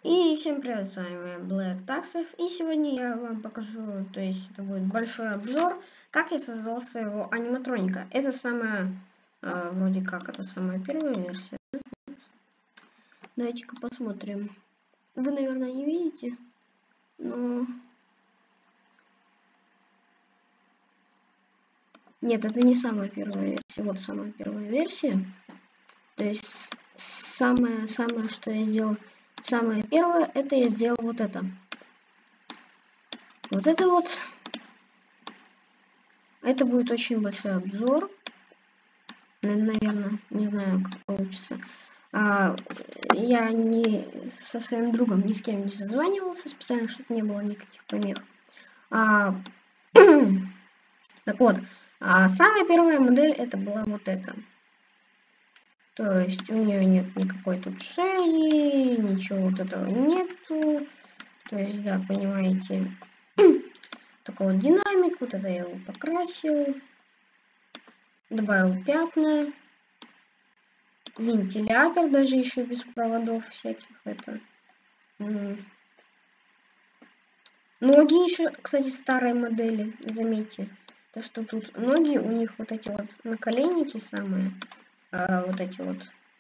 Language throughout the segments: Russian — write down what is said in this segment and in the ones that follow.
И всем привет, с вами Black Taxif, и сегодня я вам покажу, то есть это будет большой обзор, как я создал своего аниматроника. Это самая, вроде как, это самая первая версия. Давайте-ка посмотрим. Вы, наверное, не видите, но... Нет, это не самая первая версия, вот самая первая версия. То есть самое, что я сделал, самое первое, это я сделал вот это. Вот это вот. Это будет очень большой обзор. Наверное, не знаю, как получится. Я не со своим другом ни с кем не созванивался, специально, чтобы не было никаких помех. Так вот, самая первая модель это была вот эта. То есть у нее нет никакой тут шеи, ничего вот этого нету. То есть, да, понимаете, такой вот динамик, вот это я его покрасил, добавил пятна, вентилятор даже еще без проводов всяких, это. Ноги еще, кстати, старой модели, заметьте, то что тут ноги у них вот эти вот наколенники самые, вот эти вот,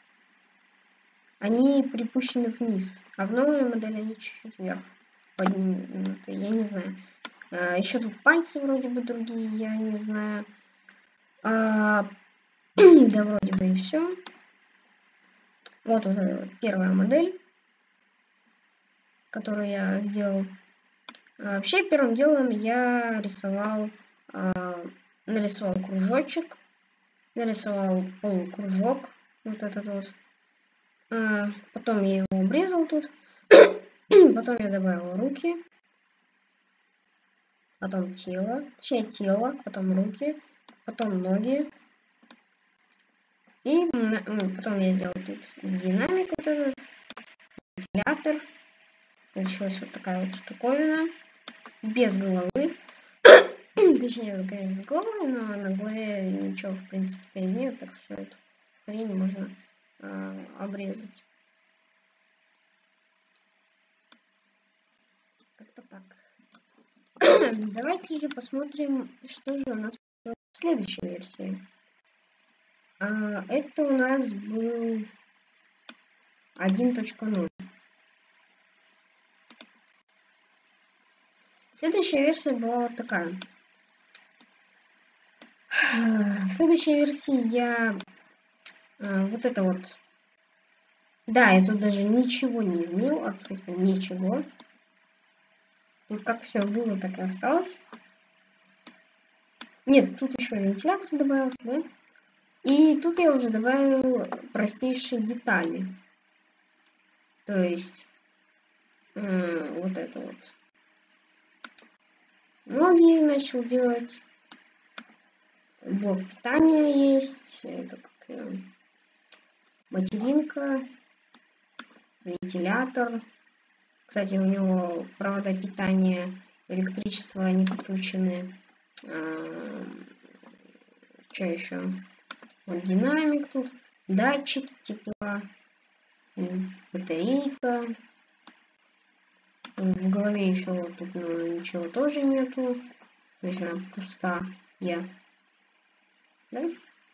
они припущены вниз, а в новой модели они чуть-чуть вверх поднимуты, я не знаю. Еще тут пальцы вроде бы другие, я не знаю. Да, вроде бы и все. Вот эта вот первая модель, которую я сделал. Вообще, первым делом я рисовал, нарисовал кружочек, нарисовал полукружок, вот этот вот. Потом я его обрезал тут, потом я добавил руки, потом тело, точнее тело, потом руки, потом ноги. И потом я сделал тут динамик, вот этот, вентилятор. Получилась вот такая вот штуковина, без головы. Точнее, конечно, с головой, но на голове ничего, в принципе-то и нет, так что эту хрень можно обрезать. Как-то так. Давайте же посмотрим, что же у нас в следующей версии. Это у нас был 1.0. Следующая версия была вот такая. В следующей версии я вот это вот. Да, я тут даже ничего не изменил, абсолютно ничего. Тут как все было, так и осталось. Нет, тут еще вентилятор добавился, да? И тут я уже добавил простейшие детали. То есть вот это вот. Ноги начал делать. Блок питания есть. Это как материнка. Вентилятор. Кстати, у него провода питания, электричество не подключены. Что еще? Вот динамик тут, датчик тепла, батарейка. В голове еще вот тут ничего тоже нету. То есть она пустая. Да?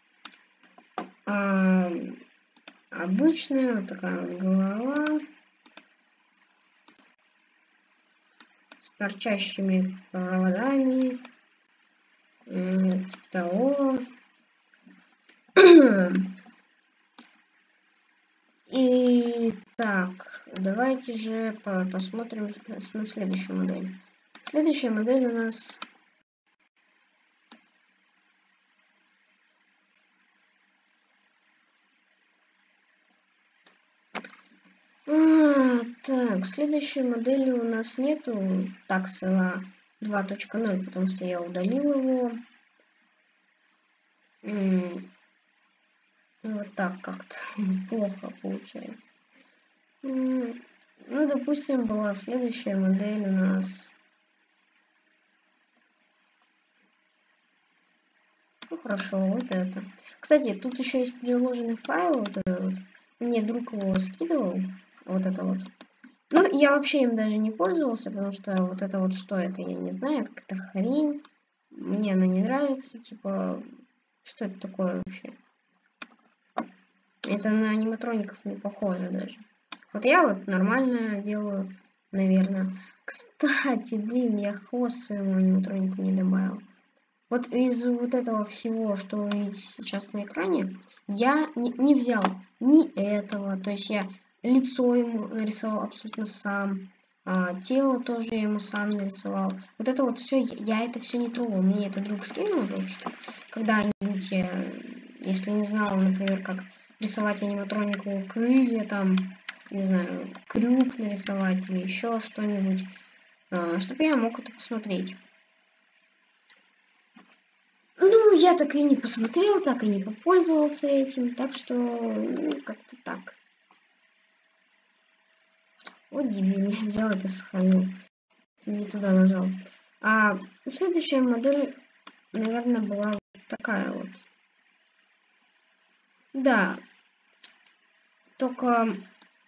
Обычная вот такая вот голова. С торчащими проводами. Типа того. И так, давайте же посмотрим на следующую модель. Следующая модель у нас так, следующей модели у нас нету таксела 2.0, потому что я удалил его. Вот так как-то плохо получается. Ну, допустим, была следующая модель у нас. Ну, хорошо, вот это. Кстати, тут еще есть приложенный файл, вот этот вот. Мне друг его скидывал, вот это вот. Ну, я вообще им даже не пользовался, потому что вот это вот что это, я не знаю, это какая-то хрень. Мне она не нравится, типа, что это такое вообще? Это на аниматроников не похоже даже. Вот я вот нормально делаю, наверное. Кстати, блин, я хвост своему аниматронику не добавил. Вот из вот этого всего, что вы видите сейчас на экране, я не взял ни этого. То есть я лицо ему нарисовал абсолютно сам. Тело тоже я ему сам нарисовал. Вот это вот все, я это все не трогал. Мне это друг скинул уже, что когда-нибудь я, если не знала, например, как рисовать аниматронику крылья, там, не знаю, крюк нарисовать или еще что-нибудь, чтобы я мог это посмотреть. Ну, я так и не посмотрел, так и не попользовался этим, так что, ну, как-то так. Вот дебил, я взял это, сохранил, не туда нажал. А следующая модель, наверное, была вот такая вот. Да, только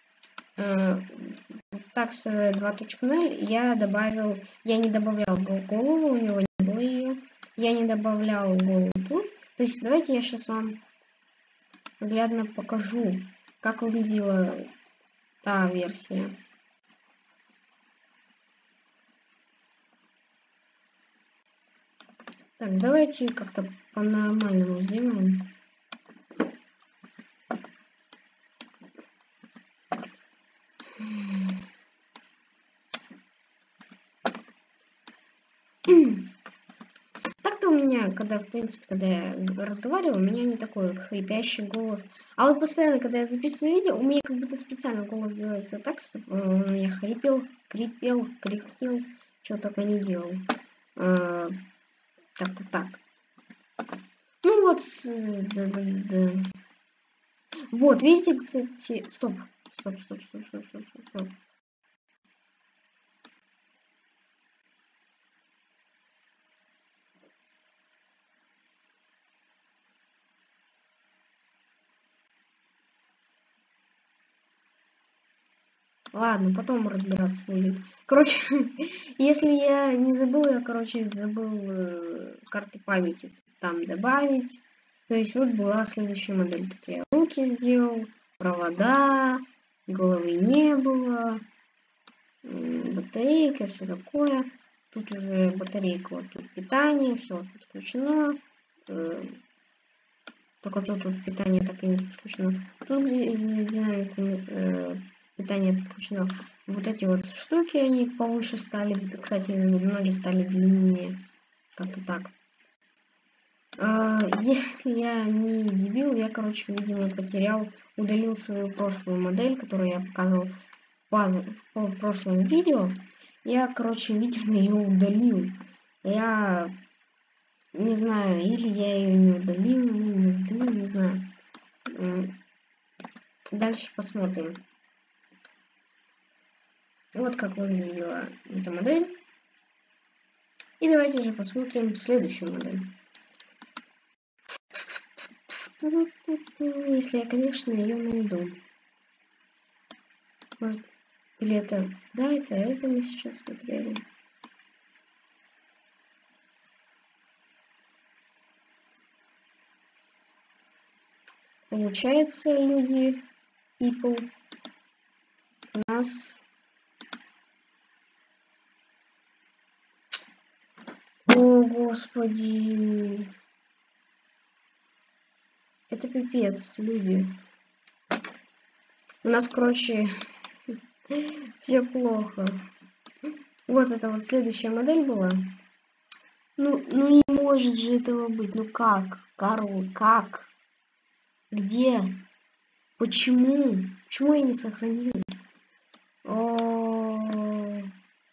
в Tax 2.0 я не добавлял голову, у него не было ее. Я не добавлял голову тут. То есть давайте я сейчас вам наглядно покажу, как выглядела та версия. Так, давайте как-то по-нормальному сделаем. Так-то у меня, в принципе, когда я разговариваю, у меня не такой хрипящий голос. А вот постоянно, когда я записываю видео, у меня как будто специально голос делается так, чтобы он у меня хрипел, крепел, кряхтел, что только не делал. Как-то так. Ну вот, да. Вот, видите, кстати, стоп. Ладно, потом разбираться будем. Короче, если я не забыл, я, короче, забыл карты памяти там добавить. То есть вот была следующая модель. Тут я руки сделал, провода, головы не было, батарейка, все такое. Тут уже батарейка, вот тут питание, все подключено. Только тут питание так и не подключено. Тут динамику питание подключено. Вот эти вот штуки, они повыше стали. Кстати, ноги стали длиннее. Как-то так. Если я не дебил, я, короче, видимо, удалил свою прошлую модель, которую я показывал в прошлом видео. Я, короче, видимо, ее удалил. Я не знаю, или я ее не удалил, не знаю. Дальше посмотрим. Вот как выглядела эта модель. И давайте же посмотрим следующую модель. Если я, конечно, ее найду. Может, или это... Да, это мы сейчас смотрели. Получается, люди, people, у нас... О, господи. Это пипец, люди. У нас, короче, все плохо. Вот это вот следующая модель была. Ну не может же этого быть. Ну как? Карл, как? Где? Почему? Почему я не сохранил? О,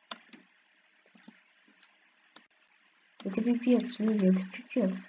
это пипец, люди, это пипец.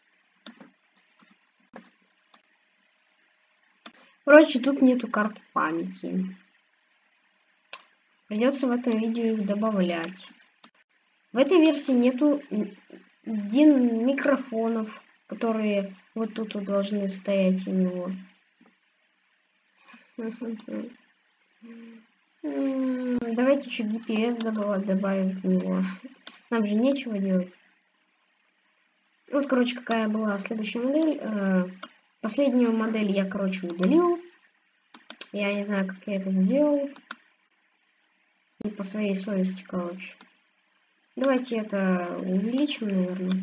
Короче, тут нету карт памяти. Придется в этом видео их добавлять. В этой версии нету микрофонов, которые вот тут вот должны стоять у него. Давайте еще DPS добавим в него. Нам же нечего делать. Вот, короче, какая была следующая модель. Последнюю модель я, короче, удалил. Я не знаю, как я это сделал. Не по своей совести, короче. Давайте это увеличим, наверное.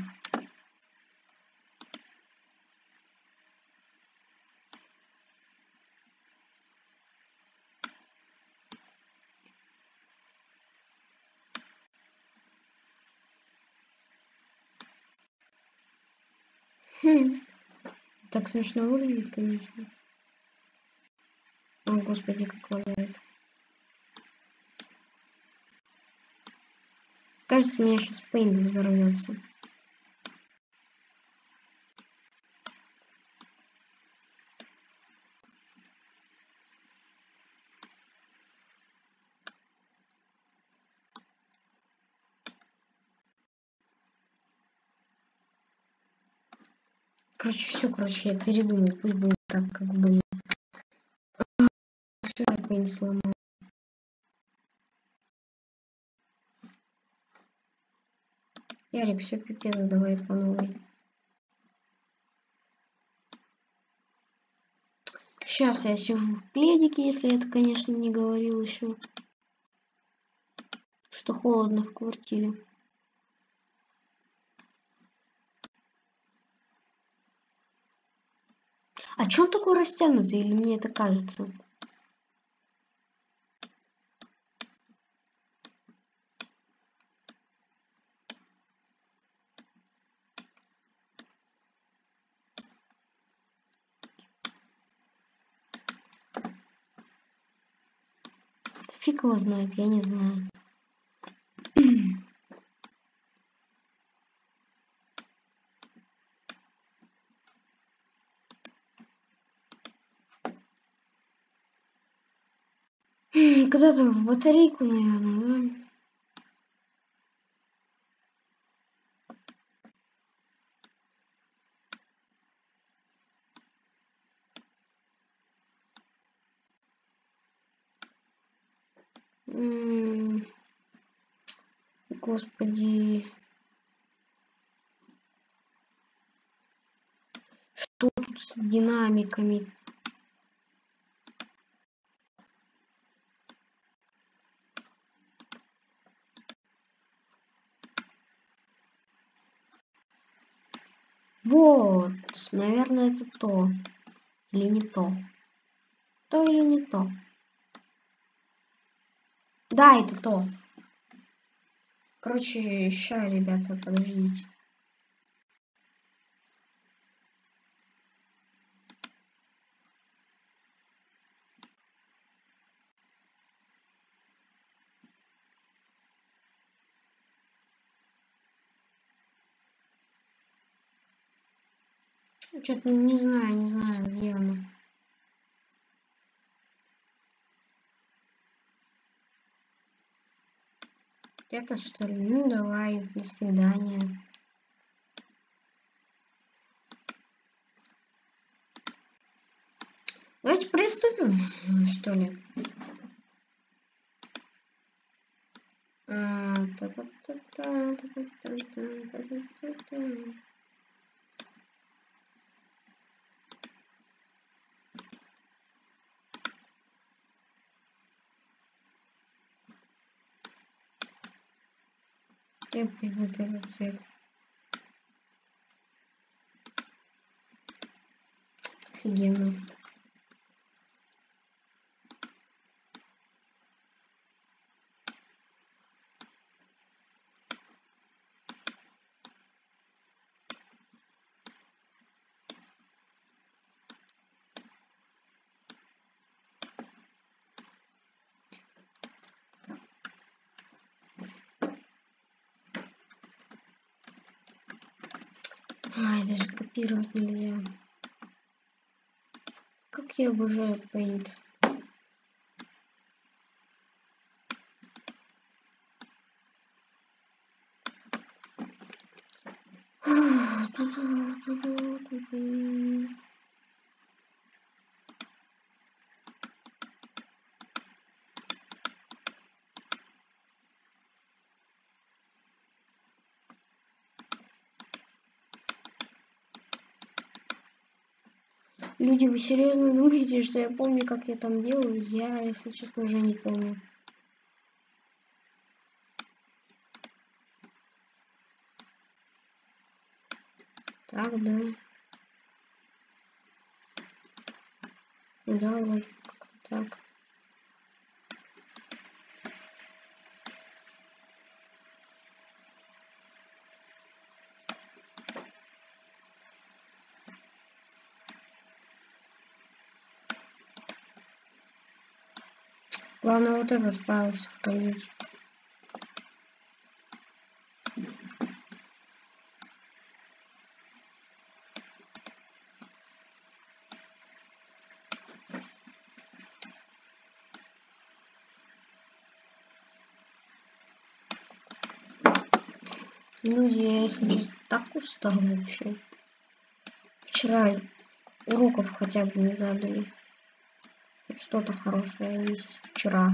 Так смешно выглядит, конечно. О, господи, как лагает. Кажется, у меня сейчас Paint взорвется. Короче, все, короче, я передумал. Пусть будет так, как было. Все, я Paint сломал. Ярик, все пипец, давай по новой. Сейчас я сижу в пледике, если это, конечно, не говорил еще, что холодно в квартире. А чё он такой растянутый, или мне это кажется? Фиг его знает, я не знаю. Куда-то в батарейку, наверное, да? Господи. Что тут с динамиками? Вот. Наверное, это то. Или не то. То или не то. Да, это то. Короче, ща, ребята, подождите. Что-то не знаю, где она. Это что ли? Ну давай, до свидания. Давайте приступим, что ли. Я вот этот цвет. Офигенно. Ай, даже копировать нельзя. Как я обожаю Paint. Люди, вы серьезно думаете, что я помню, как я там делал? Я, если честно, уже не помню. Так, да. Да, вот как-то так. Главное вот этот файл сохранить. Люди, я, если честно, так устал вообще. Вчера уроков хотя бы не задали. Что-то хорошее есть вчера.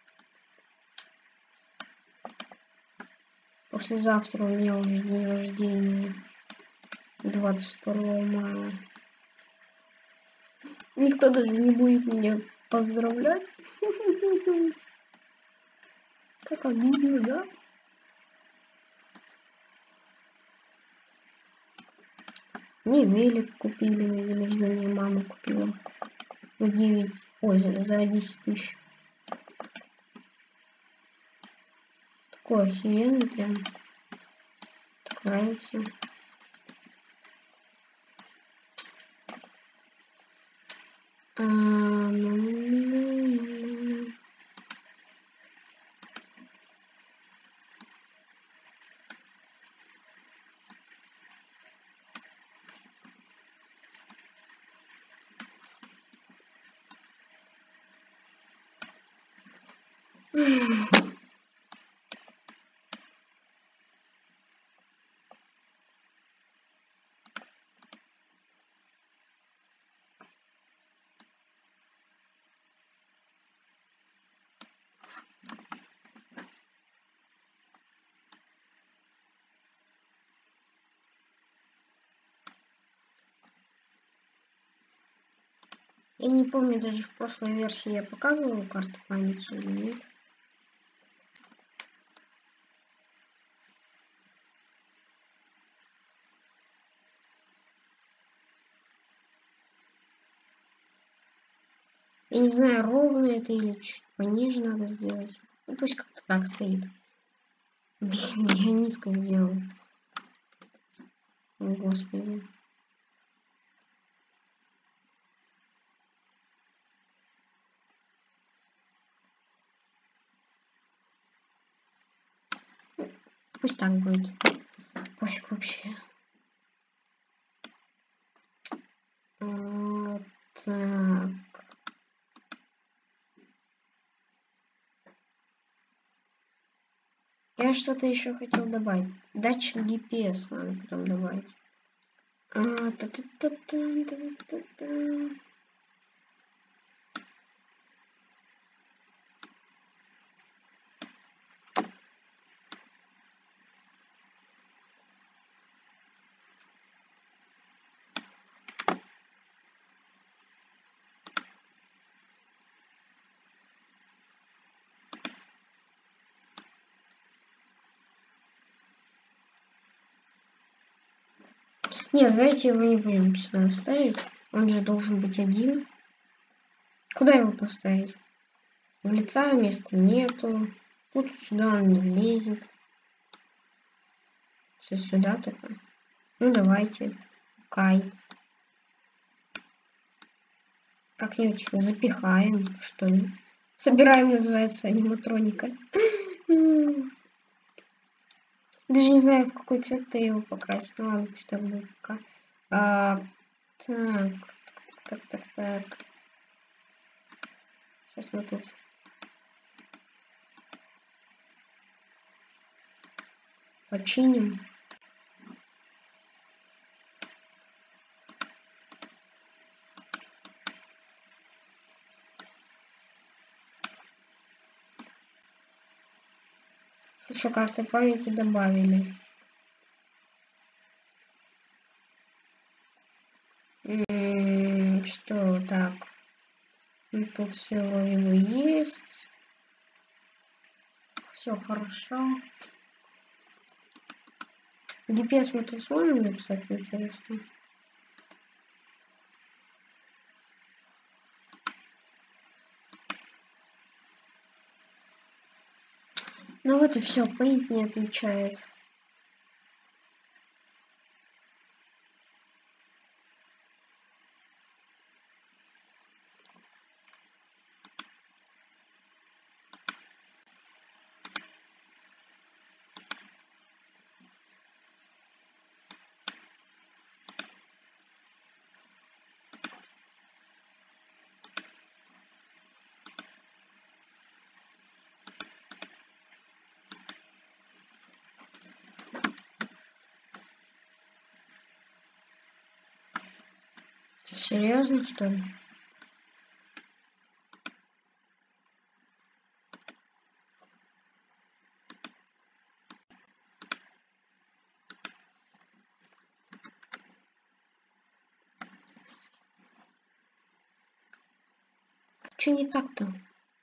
Послезавтра у меня уже день рождения. 22 мая. Никто даже не будет меня поздравлять. Как обидно, да? Мне велик купили на день рождения, мама купила. За 9, ой, за 10 тысяч. Такой охеренный прям. Так нравится. Я не помню, даже в прошлой версии я показывала карту памяти или нет. Я не знаю, ровно это или чуть пониже надо сделать. Ну, пусть как-то так стоит. Блин, я низко сделал. О, господи. Пусть так будет. Пофиг вообще. Вот так. Я что-то еще хотел добавить. Датчик GPS надо потом добавить. Та-та-та-та-та-та-та. Нет, давайте его не будем сюда ставить. Он же должен быть один. Куда его поставить? В лица места нету. Тут сюда он не влезет. Все сюда только. Ну давайте. Кай. Как-нибудь запихаем, что ли. Собираем, называется, аниматроника. Даже не знаю, в какой цвет ты его покрасить. Ну ладно, пусть так будет пока. Так. Сейчас мы тут починим. Еще карты памяти добавили. Что Тут все вроде бы есть. Все хорошо. GPS мы тут сможем написать, интересно? Ну вот и все, Paint не отвечает. Серьезно, что ли? Что не так-то?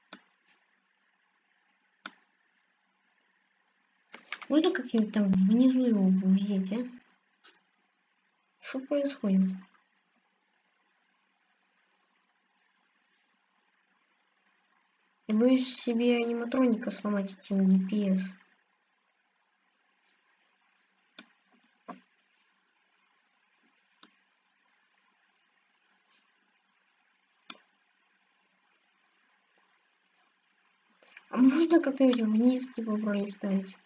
Можно как-нибудь там внизу его взять, а? Что происходит? Я боюсь себе аниматроника сломать этим GPS. А можно как-нибудь вниз типа пролистать?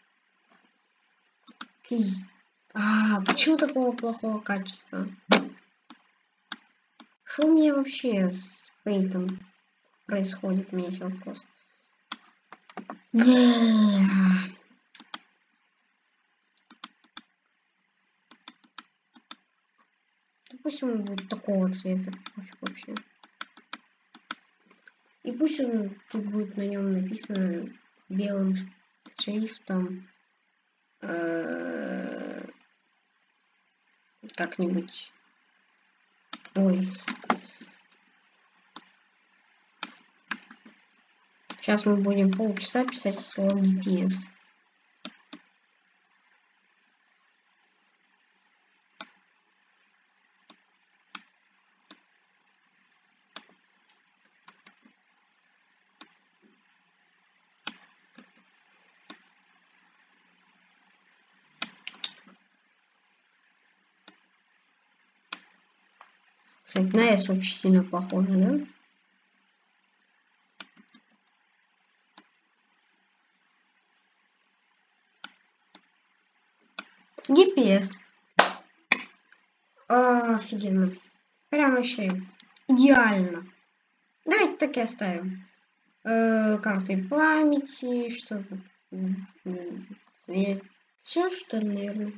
Окей. А, почему такого плохого качества? Что у меня вообще с пейнтом происходит? У меня есть вопрос. Пусть он будет такого цвета, пофиг вообще. И пусть он тут будет на нем написано белым шрифтом как-нибудь. Ой. Сейчас мы будем полчаса писать слово GPS. Кстати, на S очень сильно похоже, да? GPS. Офигенно. Прям вообще идеально. Давайте так и оставим. Карты памяти, что тут? Все, что ли, наверное?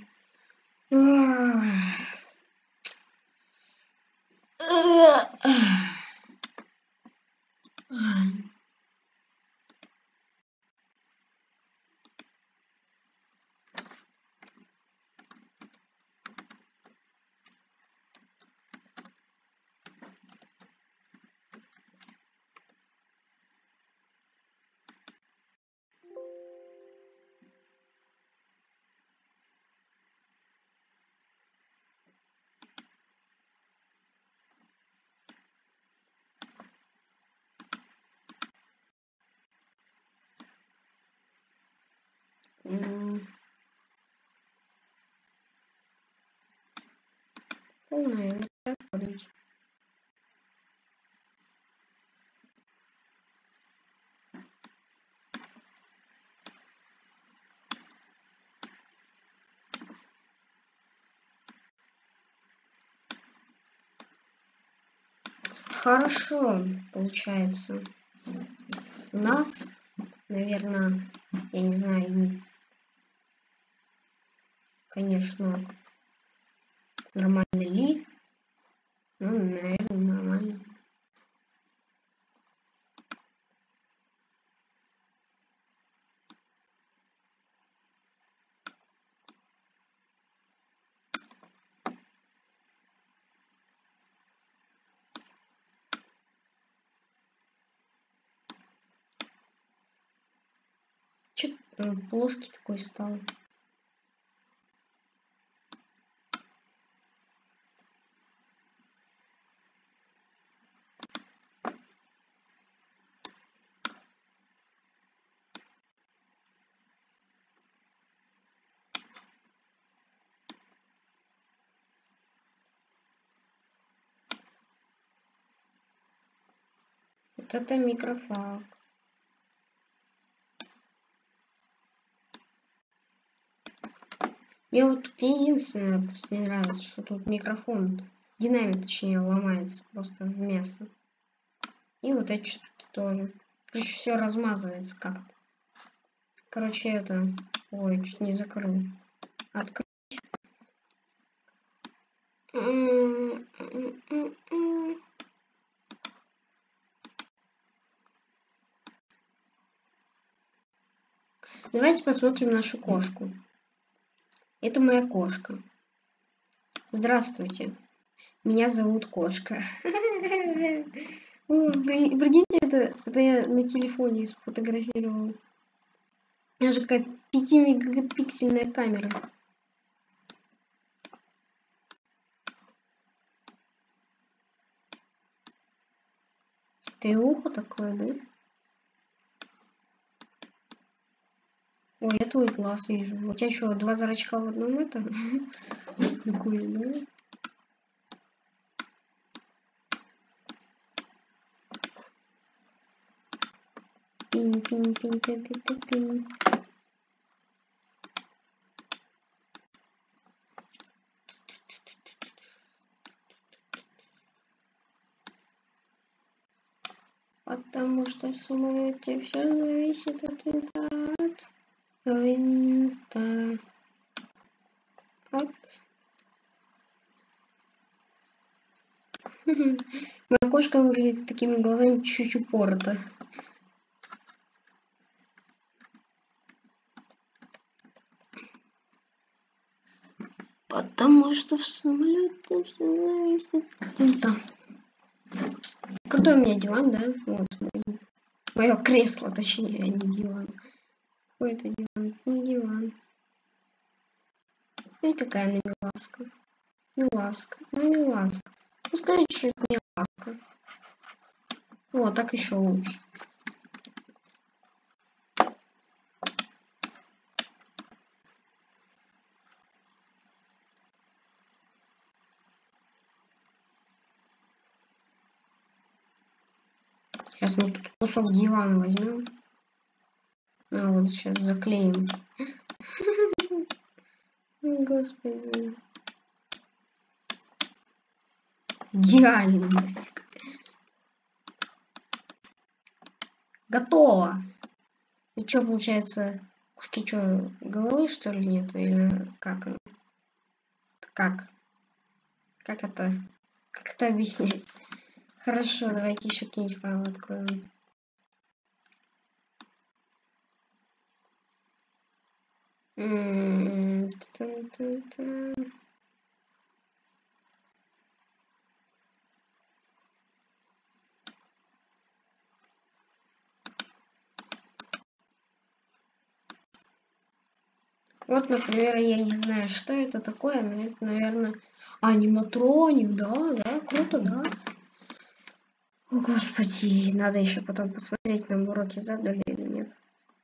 Полная открыть. Хорошо, получается. У нас, наверное, я не знаю, конечно, нормально ли. Ну, наверное, нормально. Он плоский такой стал. Вот это микрофон. Мне вот тут единственное просто не нравится, что тут микрофон, динамик точнее, ломается просто в мясо. И вот эти штуки тоже. Короче, все размазывается как-то. Короче, это... Ой, чуть не закрыл. Открыть. Давайте посмотрим нашу кошку. Это моя кошка. Здравствуйте. Меня зовут Кошка. Прикиньте, это я на телефоне сфотографировал. Даже какая-то 5-мегапиксельная камера. Ты ухо такое, да? Ой, я твой глаз вижу. У тебя что, 2 зрачка в одном этом? Такое, да? Пинь-пинь-пинь-пинь-пинь-пинь. Потому что в самолете все зависит от винта. Моя кошка выглядит с такими глазами чуть-чуть упорото. Потому что в самолете все зависит от винта. Крутой у меня диван, да? Вот мое кресло, точнее, а не диван. Какой это диван? Не диван. Смотри, какая она миласка. Миласка. Ну, миласка. Ну, скажите, что это миласка. О, так еще лучше. Сейчас мы тут кусок дивана возьмем. А вот сейчас заклеим. Господи. Идеально. Готово. И что получается? Кушки что, головы что ли нету? Или как? Как? Как это? Как это объяснять? Хорошо, давайте еще какие-нибудь файлы откроем. Вот, например, я не знаю, что это такое, но это, наверное, аниматроник, да, круто, да. О, господи, надо еще потом посмотреть, нам уроки задали или нет.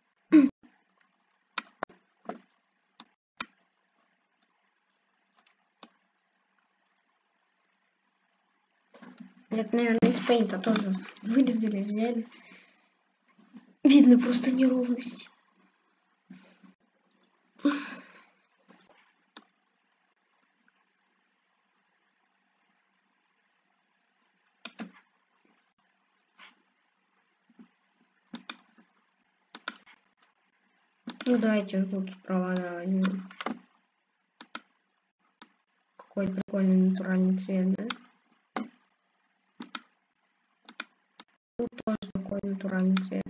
Это, наверное, из пейнта тоже вырезали, взяли. Видно просто неровность. Ну давайте тут провода возьмем. Какой прикольный натуральный цвет, да? Ну тоже такой натуральный цвет.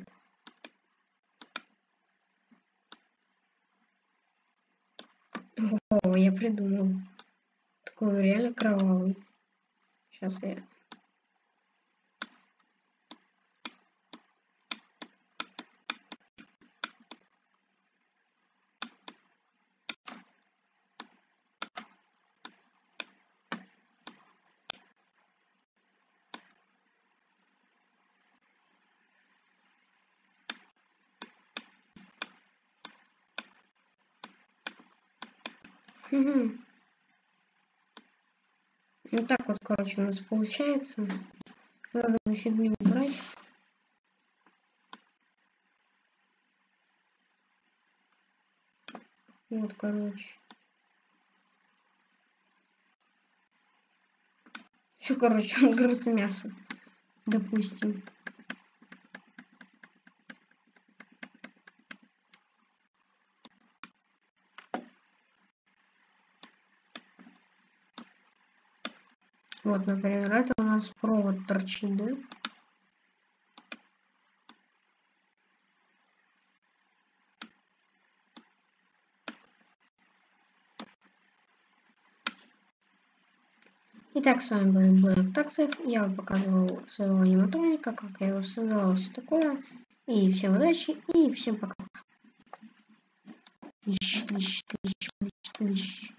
О, я придумал. Такой реально кровавый. Сейчас я... Угу. Вот так вот, короче, у нас получается. Надо фигню убрать. Вот, короче. Все, короче, он грыз мясо. Допустим. Вот, например, это у нас провод торчит, да? Итак, с вами был Black Taxif. Я вам показывал своего аниматроника, как я его создавал, все такое. И всем удачи, и всем пока. Тыщ.